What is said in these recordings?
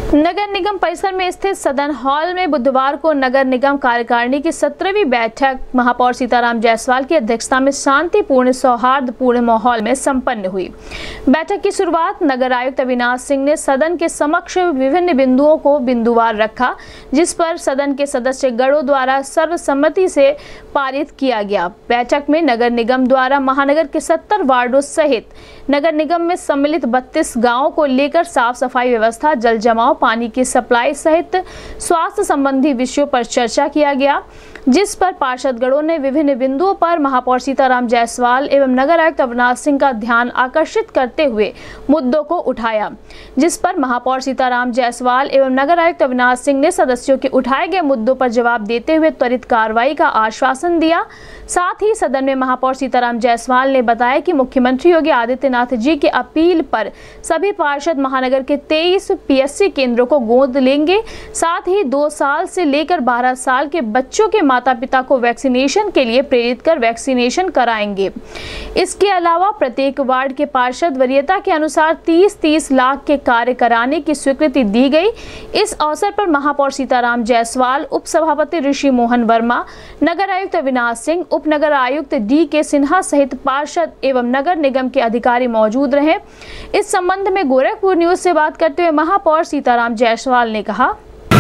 नगर निगम परिसर में स्थित सदन हॉल में बुधवार को नगर निगम कार्यकारिणी की 17वीं बैठक महापौर सीताराम जायसवाल की अध्यक्षता में शांतिपूर्ण सौहार्दपूर्ण माहौल में संपन्न हुई। बैठक की शुरुआत नगर आयुक्त अविनाश सिंह ने सदन के समक्ष विभिन्न बिंदुओं को बिंदुवार रखा, जिस पर सदन के सदस्य गणों द्वारा सर्वसम्मति से पारित किया गया। बैठक में नगर निगम द्वारा महानगर के 70 वार्डों सहित नगर निगम में सम्मिलित 32 गाँवों को लेकर साफ सफाई व्यवस्था, जल जमाव, पानी की सप्लाई सहित स्वास्थ्य संबंधी विषयों पर चर्चा किया गया, जिस पर पार्षदगणों ने विभिन्न बिंदुओं पर महापौर सीताराम जायसवाल एवं नगर आयुक्त अविनाश सिंह का ध्यान आकर्षित करते हुए मुद्दों को उठाया, जिस पर महापौर सीताराम जायसवाल एवं नगर आयुक्त अविनाश सिंह ने सदस्यों के उठाए गए मुद्दों पर जवाब देते हुए त्वरित कार्रवाई का आश्वासन दिया। साथ ही सदन में महापौर सीताराम जायसवाल ने बताया कि मुख्यमंत्री योगी आदित्यनाथ जी की अपील पर सभी पार्षद महानगर के 23 पीएससी केंद्रों को गोद लेंगे। साथ ही 2 साल से लेकर 12 साल के बच्चों के माता पिता को वैक्सीनेशन के लिए प्रेरित कर वैक्सीनेशन कराएंगे। इसके अलावा प्रत्येक वार्ड के पार्षद वरीयता के अनुसार 30-30 लाख के कार्य कराने की स्वीकृति दी गई। इस अवसर पर महापौर सीताराम जायसवाल, उप सभापति ऋषि मोहन वर्मा, नगर आयुक्त अविनाश सिंह, उप नगर आयुक्त DK सिन्हा सहित पार्षद एवं नगर निगम के अधिकारी मौजूद रहे। इस संबंध में गोरखपुर न्यूज से बात करते हुए महापौर सीताराम जायसवाल ने कहा,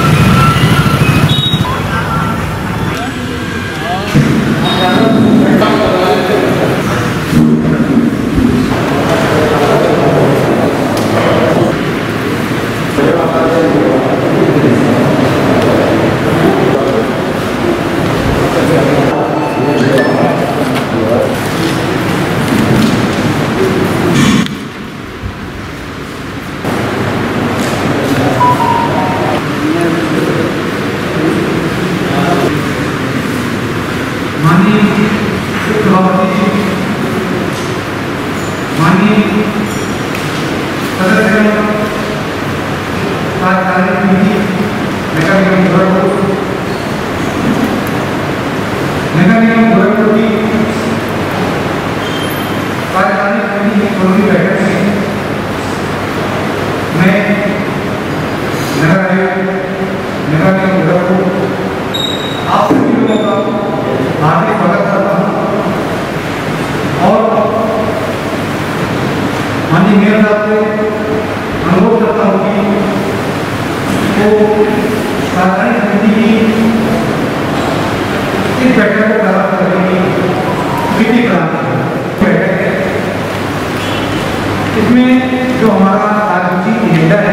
इसमें जो हमारा आरजी एजेंडा है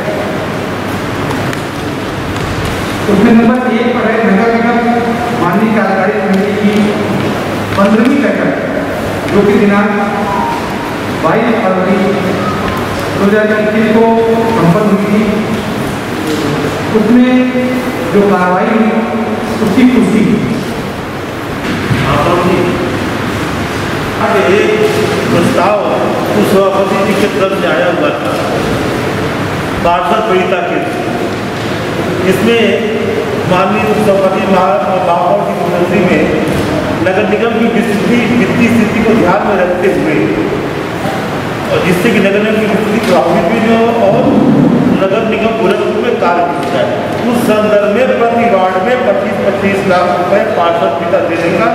उसमें नंबर 1 पर है नगर निगम माननीय कार्यकारी समिति की 15वीं बैठक जो कि दिनांक 22 फरवरी 2021 को संपन्न हुई थी। उसमें जो कार्रवाई हुई उसकी पुष्टि एक प्रस्ताव उस सभापति जी की तरफ से आया हुआ था पार्षद वरीयता के। इसमें माननीय सभापति महापौर की उपस्थिति में नगर निगम की वित्तीय स्थिति को ध्यान में रखते हुए और जिससे कि नगर निगम की स्थिति प्रभावित भी हो और नगर निगम गोरखपुर में कार्य किया जाए, उस संदर्भ में प्रति वार्ड में 25-25 लाख रुपए पार्षद पिता देने का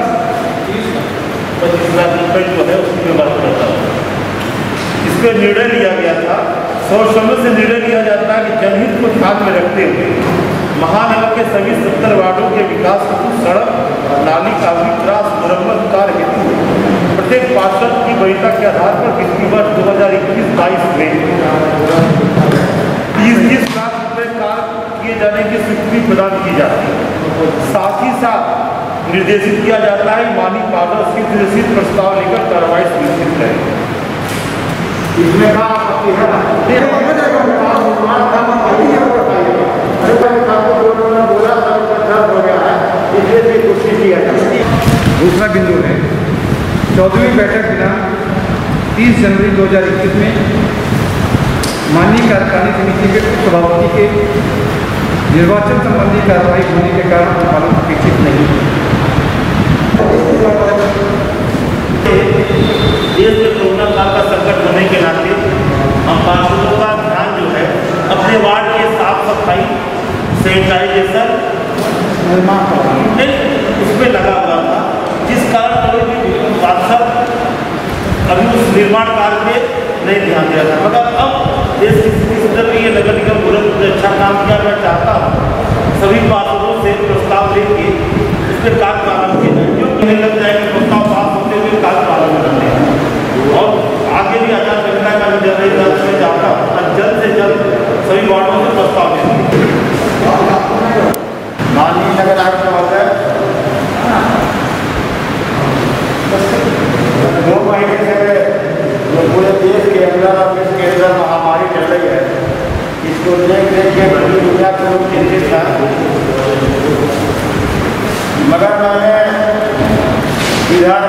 25 लाख रुपए जो है उसकी व्यवस्था करता है। इस पर निर्णय लिया गया था, सर्वसम्मति से निर्णय लिया जाता है कि जनहित को ध्यान में रखते हुए महानगर के सभी 70 वार्डों के विकास हेतु सड़क, नाली का विकास, मरम्मत कार्य हेतु प्रत्येक पार्षद की वरीयता के आधार पर वित्तीय वर्ष 2021-22 में 30 लाख रुपए कार्य किए जाने की स्वीकृति प्रदान की जाती है। साथ ही साथ निर्देशित किया जाता है माननीय पार्षद शीघ्र प्रस्ताव लेकर कार्रवाई सुनिश्चित करें। इसमें दूसरा बिंदु है 14वीं बैठक दिनांक 30 जनवरी 2021 में माननीय कार्यकारिणी समिति के सभापति के निर्वाचन संबंधी कार्रवाई होने के कारण अनुपालन अपेक्षित नहीं है। देश में कोरोना काल का संकट होने के नाते हम पार्षदों का ध्यान जो है अपने वार्ड के साफ सफाई सैनिटाइजेशन उसमें लगा हुआ था, जिस कारण कोई भी पार्षद अभी उस निर्माण कार्य पे नहीं ध्यान दिया था। मगर अब देश की स्थिति सुधर रही है, नगर निगम बहुत अच्छा काम किया। मैं चाहता हूँ सभी पार्षदों से प्रस्ताव लेके उस पर कार्य प्रारंभ किया जाए, क्योंकि नहीं लगता है कि प्रस्ताव पास होते हुए कार्य प्रारंभ करते हैं। और आगे भी आचार संहिता का मैं चाहता हूँ जल्द से जल्द सभी वार्डों से प्रस्ताव लें। माननीय नगर आयुक्त महोदय, 2 महीने से जो पूरे देश के अंदर और विश्व के अंदर महामारी चल रही है, इसको देख के पूरी दुनिया के लोग चिंतित हैं। मगर मैंने इधर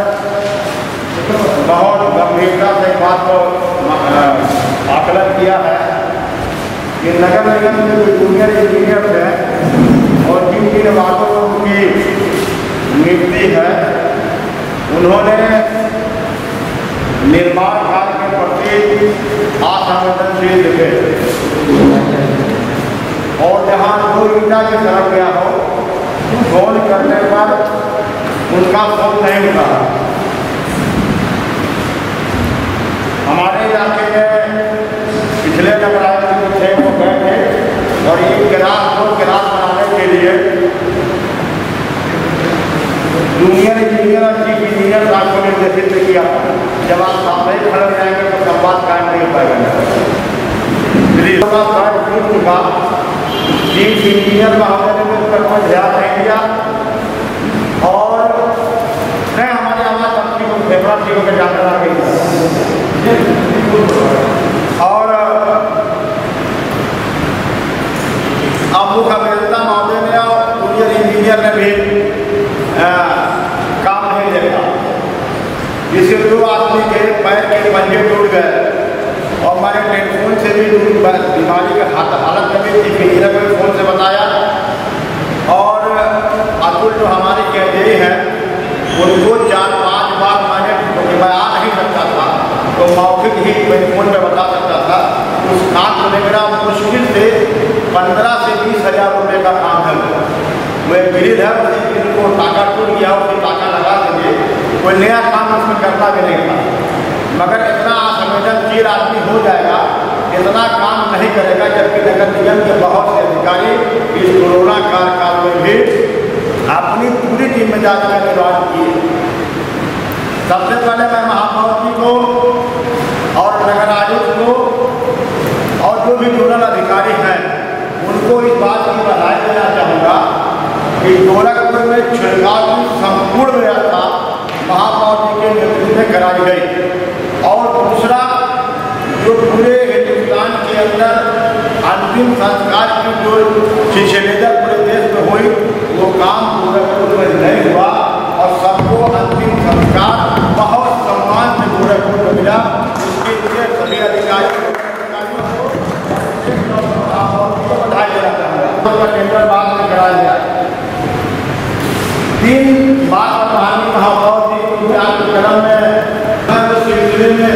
बहुत गंभीरता से बात को आकलन किया है कि नगर निगम के जो जूनियर इंजीनियर हैं और जिन जिन वार्डों की नियुक्ति है, उन्होंने निर्माण कार्य के प्रति असंवेदनशील दिखे और जहाँ 2 ईंटा की सड़क गया हो, फोन करने पर उनका फोन नहीं उठा। हमारे इलाके में पिछले नवरात्र में 6 लोग गए थे और 1 गिलास 2 गिलास बनाने के लिए जूनियर इंजीनियर और चीफ इंजीनियर साहब को निर्देशित किया। जब आप सामने खड़े जाएंगे तो संवाद कायम नहीं हो पाएगा। चीफ इंजीनियर महोदय ने उस पर कोई ध्यान नहीं दिया और मैं हमारे आवाज मंत्री को फेफड़ा ठीक होकर जाकर आ गई और अब अभियंता महोदय ने और जूनियर इंजीनियर ने भी काम नहीं देखा, जिससे 2 आदमी के पैर के पंजे टूट गए और मैंने टेलीफोन से भी बीमारी के हालत में भी चीफ इंजीनियर को फोन से बताया और अतुल जो हमारे कैदिये हैं उनको 4-5 बार मैंने, क्योंकि मैं आ नहीं सकता था तो मौखिक ही टेलीफोन में बता सकता था। उस काम को मेरा मुश्किल से 15 से 20 हज़ार रुपये का काम है। वो एक ग्रिल है, उसी ग्रिल को टाका टूट गया, उसकी टाका लगा देंगे, कोई नया काम उसमें करना भी नहीं था। मगर इतना असंवेदनशील आदमी हो जाएगा, इतना काम नहीं करेगा, जबकि नगर निगम के बहुत से अधिकारी इस कोरोना काल में भी अपनी पूरी जिम्मेदारी का निर्वाह किए। सबसे पहले मैं महापौर जी को और नगर आयुक्त को और जो भी जोनल अधिकारी हैं उनको इस बात की बधाई देना चाहूँगा कि गोरखपुर में छिड़काव की संपूर्ण व्यवस्था महापौर जी के नेतृत्व में कराई गई। और दूसरा, जो पूरे हिंदुस्तान के अंदर अंतिम संस्कार की जो सिलसिलेदार पूरे देश में हुई, वो काम गोरखपुर में नहीं हुआ और सबको अंतिम संस्कार बहुत सम्मान से गोरखपुर में मिला। इसके लिए सभी अधिकारियों को बधाई देना चाहूँगा। टेंडर बाद में कराया गया। 3 बार माननीय महापौर जी के क्रम में सिलसिले में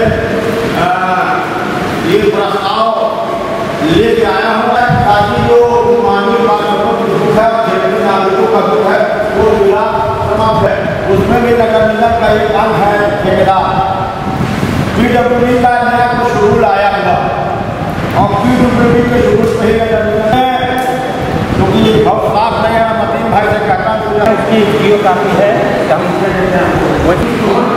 ये प्रस्ताव लेके आया हुआ है ताकि जो मानवीय पार्षदों की दुख है, क्षेत्रीय नागरिकों का दुख है, वो जिला समाप्त है। उसमें भी नगर निगम का एक अंग है ठेकेदार। PWD का नया कुछ रूल आया हुआ और PWD के रूल पे नगर निगम है, क्योंकि ये बहुत साफ नहीं है। मतीन भाई से कहता हूँ इसकी जियो काफी है, हम वही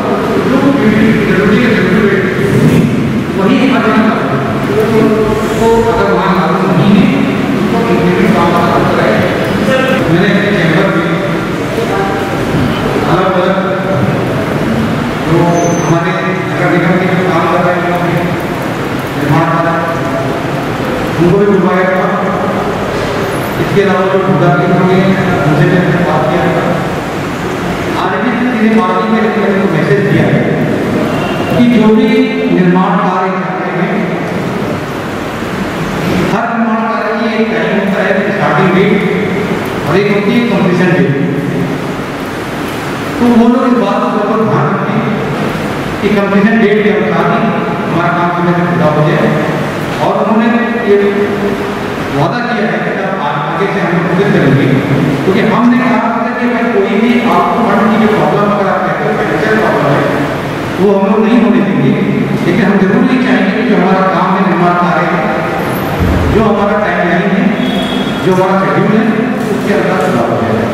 तो अगर वहाँ मालूम नहीं है तो इंजीनियरिंग काम करता है। मैंने चैम्बर में अलग अलग जो हमारे नगर निगम के जो काम कर रहे हैं निर्माण उनको भी बुलवाया था। इसके अलावा जो भूदा के उनसे मैंने बात किया था। आज भी किसी पार्टी में मैसेज दिया है कि जो भी निर्माण कार्य करते हैं, हर निर्माण कार्य की एक टाइम होता है, स्टार्टिंग डेट और एक होती है कंप्लीशन डेट। तो वो लोग इस बात को जरूर ध्यान रखें कि कंप्लीशन डेट के अनुसार ही हमारा काम समय से पूरा हो जाए। और उन्होंने ये वादा किया है कि जब आगे से हम कोशिश करेंगे, क्योंकि हमने कहा था कि भाई कोई भी आपको फंड की जो प्रॉब्लम अगर आप कहते हो फाइनेंशियल प्रॉब्लम है वो हम लोग नहीं होने देंगे, लेकिन हम जरूर नहीं चाहेंगे कि जो हमारा काम है निर्माण कार्य है, जो हमारा टाइम लाइन है, जो हमारा शेड्यूल है, उसके अंदर सुधार हो जाए।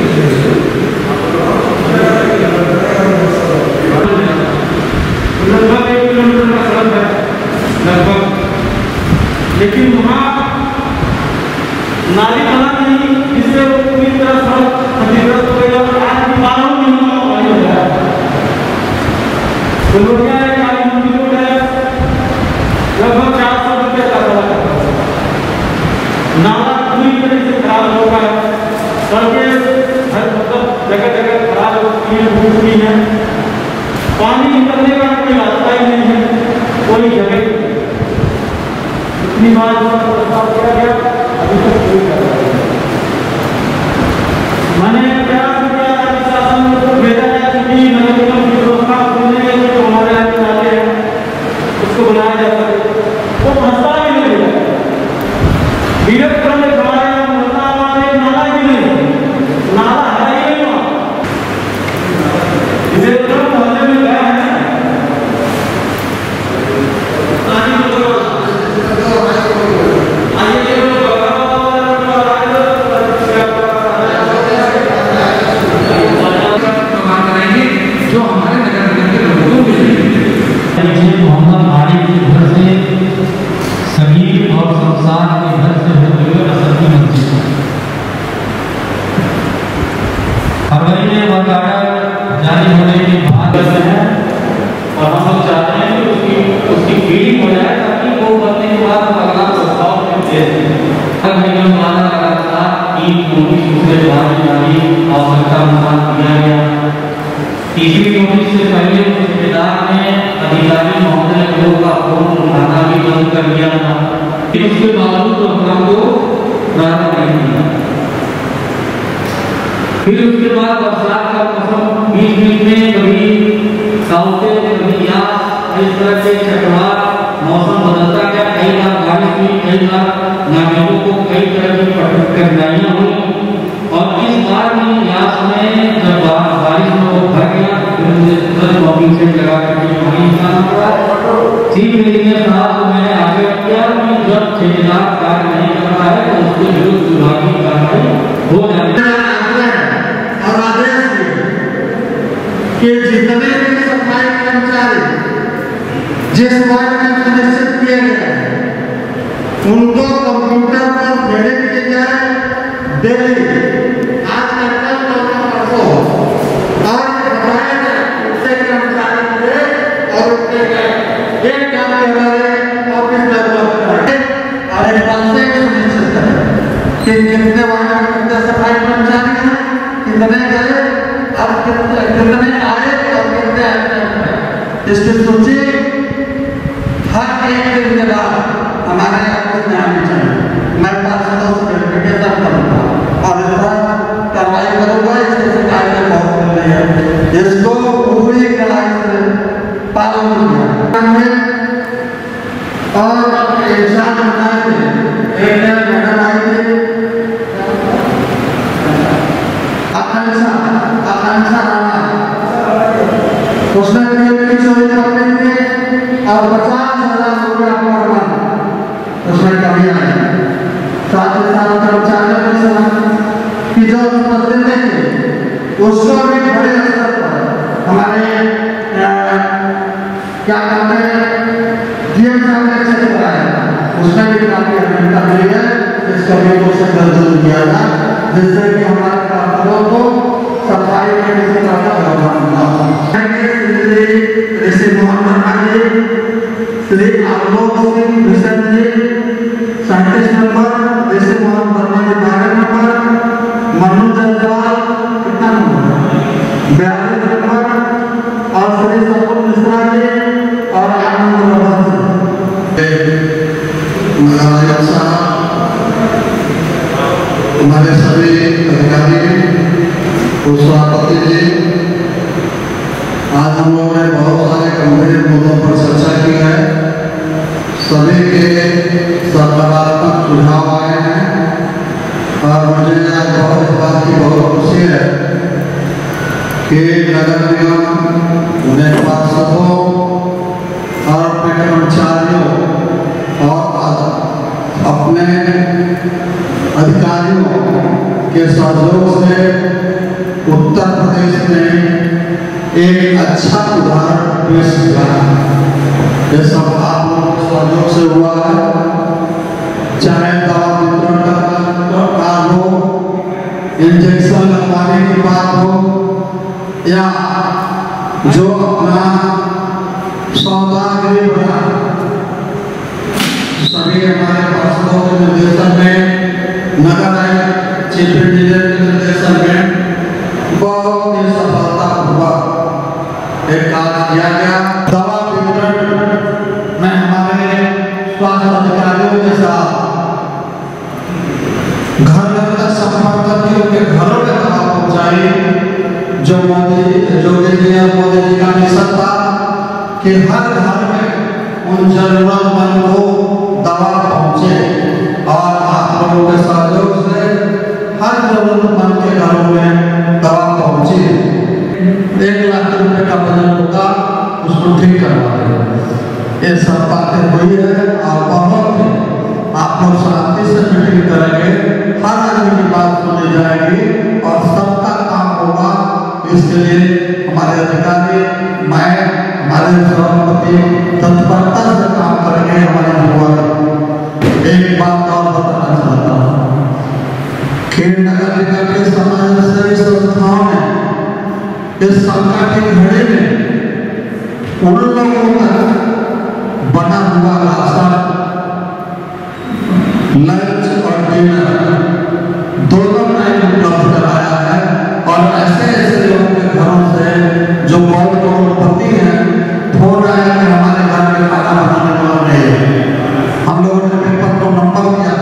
लगभग 1 किलोमीटर का सड़क है लगभग, लेकिन वहाँ नाली बना नहीं जिससे वो पूरी तरह सड़क क्षतिग्रस्त हो गई और आज भी 12 महीनों में पानी हो गया। फुलवरिया है, काली मंदिर रोड है, लगभग 400 रुपये का सड़क है। नाला पूरी तरह से खराब हो गया, सड़कें हर मतलब जगह जगह खराब हो चुकी हैं, पानी निकलने का कोई रास्ता ही नहीं है, कोई जगह इतनी बार प्रस्ताव किया गया, अभी तक कोई कार्रवाई नहीं। मैंने प्रयास किया राज्य शासन को भेजा जाए कि नगर निगम की व्यवस्था खोलने के लिए जो हमारे यहाँ के नाले हैं उसको बनाया जा सके, वो प्रस्ताव ही नहीं मिला। वीरपुर में हमारे यहाँ मोहल्ला नाला भी नहीं, नाला है ही नहीं वहाँ, इसे तो मोहल्ले में गया है जो हमारे नगर निगम के लोगों को मोहम्मद आरिफ के घर से समीर और शमशाद के घर से होते हुए असर की मंजिल फरवरी में वर्क ऑर्डर जारी होने के बाद है और हम लोग चाहते हैं कि उसकी फीलिंग हो जाए ताकि वो बनने के बाद अगला प्रस्ताव में दे हर निगम वाला लगातार 3 नोटिस दूसरे बाद जारी आवश्यकता अनुसार दिया गया। तीसरी नोटिस से पहले ठेकेदार ने अधिकारी महोदय लोगों का फोन उठाना भी बंद कर दिया था, फिर उसके बावजूद तो काम को प्रारंभ नहीं किया। फिर उसके बाद बरसात का मौसम बीच बीच में कभी साउथे कभी यास इस तरह के चक्रवात मौसम बदलता गया, कई बार बारिश हुई, कई बार नागरिकों को कई तरह की कठिनाइयां हुई और इस बार में यास में जब बारिश में वो भर गया फिर मुझे तुरंत मॉपिंग सेट लगा करके पानी निकालना पड़ा। ठीक इंजीनियर साहब को मैंने आगे किया कि जब ठेकेदार कार्य नहीं कर रहा है तो उसके विरुद्ध विभागीय कार्रवाई हो जाए और आदेश कि जितने भी सफाई कर्मचारी जिस वार्ड में सुनिश्चित किए गए उनको कंप्यूटर पर भेजे किए जाए डेली, आज कल परसों और बताया जाए उससे कर्मचारी मिले और उसके एक काम करवाए ऑफिस डेवलप करें और एक बात से सुनिश्चित करें कि कितने वार्ड में कितने सफाई कर्मचारी हैं, कितने गए और कितने आए और कितने आए, इसकी सूची हर एक दिन के बाद हमारे आपको जाननी चाहिए। मैं पार्षदों से वेरिफिकेशन करूँगा और इस पर कार्रवाई करूँगा। इसकी शिकायतें बहुत मिल रही है, इसको पूरी कड़ाई से पालन किया और इंसान बनाए एक मैडम आई थी आकांक्षा राणा, उसने की चोरी करने के और 50,000 रुपया पर उसमें कमी आई। साथ ही साथ कर्मचारियों की जो उपस्थित थे उसको भी बड़े स्तर पर हमारे क्या कहते हैं डीएम साहब ने चेक कराया, उसमें भी काफी अभियंता मिली है, इसको भी कोशिश जल्द किया था जिससे कि हमारे कार्मिकों को सफाई के किसी तरह का व्यवधान न हो। श्री मोहम्मद आली, श्री आलोक सिंह मिशन जी 37 नंबर, श्री मोहम्मद वर्मा जी 12 नंबर, मनु जायसवाल कितना नंबर 42 नंबर और श्री सपुर मिश्रा जी और आनंद हमारे सभी अधिकारी, सभापति जी, आज हम लोगों ने बहुत सारे गंभीर मुद्दों पर चर्चा की है। सभी के सकारात्मक सुझाव आए आए हैं और मुझे आज बहुत इस बात की बहुत खुशी है कि नगर निगम उन्हें पार्षदों और अपने कर्मचारियों और अपने अधिकारियों के सहयोग से उत्तर प्रदेश में एक अच्छा उदाहरण पेश किया। ये सब आप लोगों के सहयोग से हुआ है, चाहे दवा वितरण का हो, इंजेक्शन लगवाने की बात हो, या जो अपना सौदागरी बना, सभी हमारे पार्षदों के निर्देशन में, नगर आयुक्त चीफ इंजीनियर के निर्देशन में बहुत ही सफलता हुआ एक कार्य किया गया। दवा वितरण में हमारे स्वास्थ्य अधिकारियों के साथ घर घर तक संपर्क करके उनके घरों में दवा पहुंचाई, जो योगी जी का मिशन था कि हर घर में उन जरूरतमंद को दवा पहुंचे, और आप लोगों के सहयोग से हर जरूरतमंद के घरों में दवा पहुंची। 1 लाख रुपए का बजट होगा, उसको ठीक करवा देंगे। ये सब बातें हुई है और बहुत ही आप लोग शांति से मीटिंग करेंगे, हर आदमी की बात सुनी जाएगी और सबका काम होगा। इसके लिए हमारे अधिकारी, मैं, हमारे सभापति तत्परता से काम करेंगे। हमारे युवा एक बात और बताना चाहता हूँ कि नगर निगम के समाज सेवी संस्थाओं ने इस संकट की घड़ी में उन लोगों तक बना हुआ राशन, लंच और डिनर दोनों टाइम उपलब्ध कराया है, और ऐसे ऐसे लोगों के घरों से जो बहुत करोड़पति हैं, फोन आया कि हमारे घर में खाना बनाने वाला नहीं है। हम लोगों ने पेपर को नंबर दिया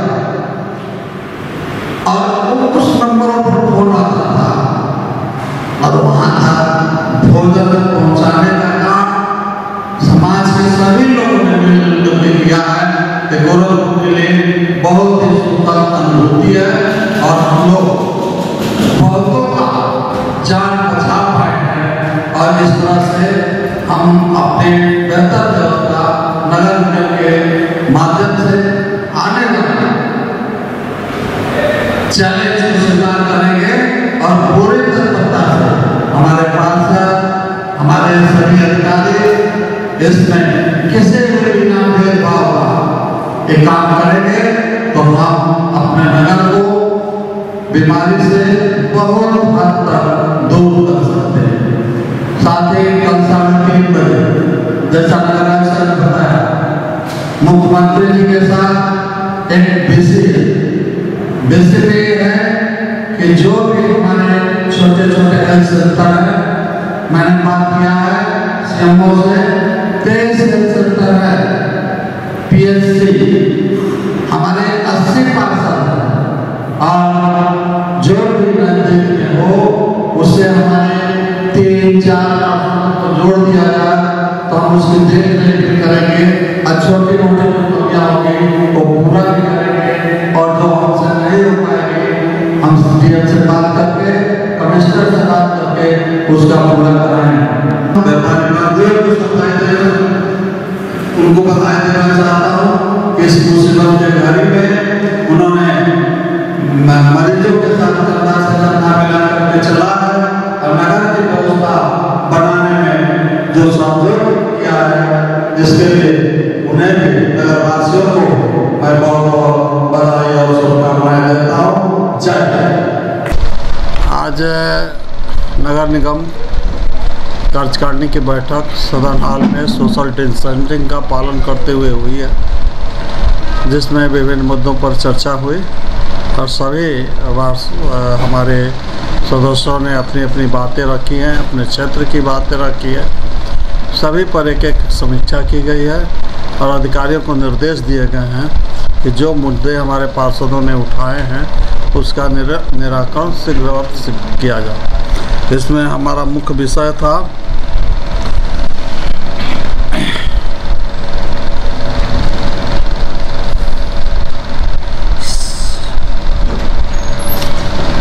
और उस नंबरों पर फोन आता था, और वहां था भोजन पहुंचाने का काम समाज के सभी लोगों ने मिलकर किया है। गोरखपुर के लिए बहुत ही सुखद अनुभूति है, और हम लोग बहुतों का जान बचा पाए हैं, और इस तरह से हम अपने बेहतर व्यवस्था नगर निगम के माध्यम से आने वाले चैलेंज को स्वीकार करेंगे, और पूरी तत्परता से हमारे पार्षद, हमारे सभी अधिकारी इसमें किसी भी बिना भेदभाव का ये काम करेंगे, तो हम अपने नगर को बीमारी से बहुत हद तक दूर कर सकते हैं। साथ ही कल 3:30 बजे जैसा नगर आयुक्त ने बताया, मुख्यमंत्री जी के साथ एक विषय ये है कि जो भी हमारे छोटे छोटे हेल्थ सेंटर है, मैंने बात किया है सीएमओ से, 23 हेल्थ सेंटर है, पीएचसी हमारे 80 पार्षद है, और जो भी नजदीक में हो उससे हमारे 3-4 को जोड़ दिया जाए, तो हम उसकी देख रेख भी करेंगे, और छोटी मोटी जो क्या होगी वो पूरा भी करेंगे, और जो हमसे नहीं हो पाएगी हम डीएम से बात करके, कमिश्नर से बात करके उसका पूरा कराएंगे। उनको बधाई देना चाहता हूँ कि इस मुसीबत के घड़ी में उन्होंने मरीजों के साथ कंधा से कंधा मिला करके चला है, और नगर की व्यवस्था बनाने में जो सहयोग किया है, इसके लिए उन्हें भी नगरवासियों को मैं बहुत बहुत बधाई और शुभकामनाएं देता हूँ। जय हिंद। आज नगर निगम कार्यकारिणी की बैठक सदन हॉल में सोशल डिस्टेंसिंग का पालन करते हुए हुई है, जिसमें विभिन्न मुद्दों पर चर्चा हुई, और सभी हमारे सदस्यों ने अपनी अपनी बातें रखी हैं, अपने क्षेत्र की बातें रखी है, सभी पर एक एक समीक्षा की गई है, और अधिकारियों को निर्देश दिए गए हैं कि जो मुद्दे हमारे पार्षदों ने उठाए हैं उसका निराकरण शीघ्र किया जाए। इसमें हमारा मुख्य विषय था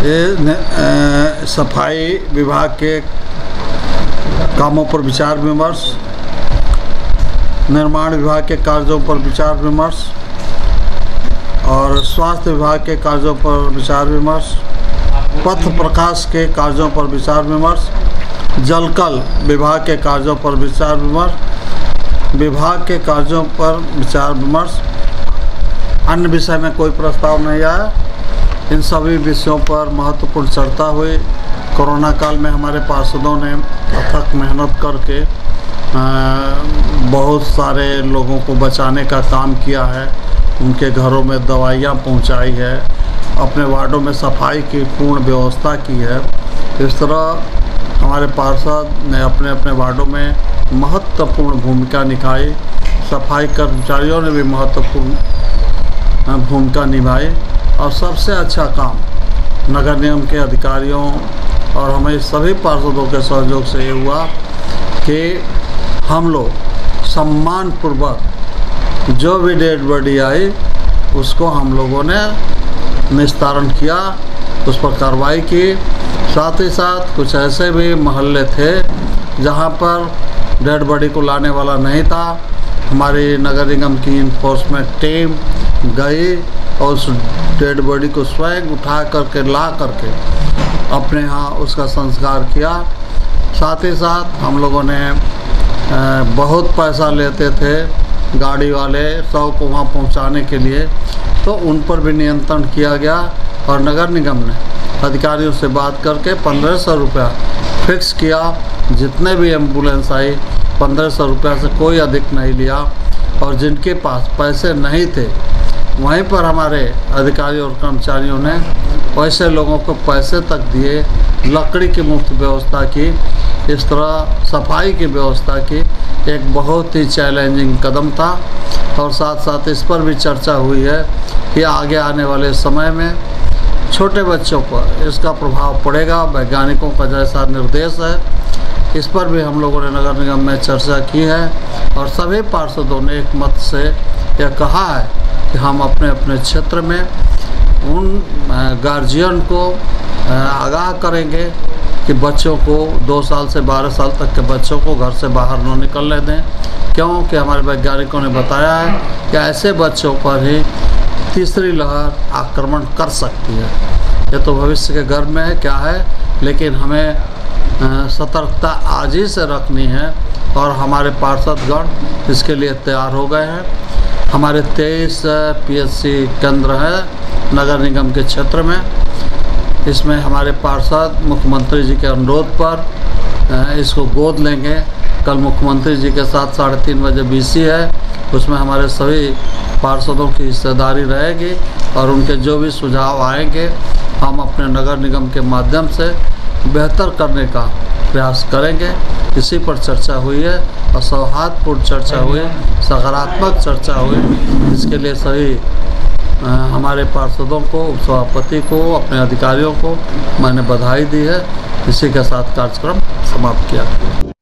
ये सफाई विभाग के कामों पर विचार विमर्श, निर्माण विभाग के कार्यों पर विचार विमर्श और स्वास्थ्य विभाग के कार्यों पर विचार विमर्श, पथ प्रकाश के कार्यों पर विचार विमर्श, जलकल विभाग के कार्यों पर विचार विमर्श, विभाग के कार्यों पर विचार विमर्श। अन्य विषय में कोई प्रस्ताव नहीं आया। इन सभी विषयों पर महत्वपूर्ण चर्चा हुई। कोरोना काल में हमारे पार्षदों ने अथक मेहनत करके बहुत सारे लोगों को बचाने का काम किया है, उनके घरों में दवाइयाँ पहुंचाई है, अपने वार्डों में सफाई की पूर्ण व्यवस्था की है। इस तरह हमारे पार्षद ने अपने अपने वार्डों में महत्वपूर्ण भूमिका निभाई। सफाई कर्मचारियों ने भी महत्वपूर्ण भूमिका निभाई और सबसे अच्छा काम नगर निगम के अधिकारियों और हमें सभी पार्षदों के सहयोग से ये हुआ कि हम लोग सम्मानपूर्वक जो भी डेड बॉडी आई उसको हम लोगों ने निस्तारण किया, उस पर कार्रवाई की। साथ ही साथ कुछ ऐसे भी मोहल्ले थे जहां पर डेड बॉडी को लाने वाला नहीं था। हमारी नगर निगम की इन्फोर्समेंट टीम गई और उस डेड बॉडी को स्वयं उठा करके ला करके अपने यहाँ उसका संस्कार किया। साथ ही साथ हम लोगों ने बहुत पैसा लेते थे गाड़ी वाले शव को वहाँ पहुँचाने के लिए, तो उन पर भी नियंत्रण किया गया और नगर निगम ने अधिकारियों से बात करके 1500 रुपया फिक्स किया। जितने भी एम्बुलेंस आई 1500 रुपया से कोई अधिक नहीं लिया और जिनके पास पैसे नहीं थे वहीं पर हमारे अधिकारियों और कर्मचारियों ने वैसे लोगों को पैसे तक दिए, लकड़ी की मुफ्त व्यवस्था की, इस तरह सफाई की व्यवस्था की। एक बहुत ही चैलेंजिंग कदम था और साथ साथ इस पर भी चर्चा हुई है कि आगे आने वाले समय में छोटे बच्चों पर इसका प्रभाव पड़ेगा। वैज्ञानिकों का जैसा निर्देश है इस पर भी हम लोगों ने नगर निगम में चर्चा की है और सभी पार्षदों ने एक मत से यह कहा है कि हम अपने अपने क्षेत्र में उन गार्जियन को आगाह करेंगे कि बच्चों को 2 साल से 12 साल तक के बच्चों को घर से बाहर न निकलने दें, क्योंकि हमारे वैज्ञानिकों ने बताया है कि ऐसे बच्चों पर ही तीसरी लहर आक्रमण कर सकती है। ये तो भविष्य के गर्भ में है क्या है, लेकिन हमें सतर्कता आज ही से रखनी है और हमारे पार्षदगण इसके लिए तैयार हो गए हैं। हमारे 23 PSC केंद्र है नगर निगम के क्षेत्र में। इसमें हमारे पार्षद मुख्यमंत्री जी के अनुरोध पर इसको गोद लेंगे। कल मुख्यमंत्री जी के साथ 3:30 बजे BC है, उसमें हमारे सभी पार्षदों की हिस्सेदारी रहेगी और उनके जो भी सुझाव आएंगे हम अपने नगर निगम के माध्यम से बेहतर करने का प्रयास करेंगे। इसी पर चर्चा हुई है और सौहार्दपूर्ण चर्चा हुई, सकारात्मक चर्चा हुई। इसके लिए सभी हमारे पार्षदों को, उपसभापति को, अपने अधिकारियों को मैंने बधाई दी है। इसी के साथ कार्यक्रम समाप्त किया।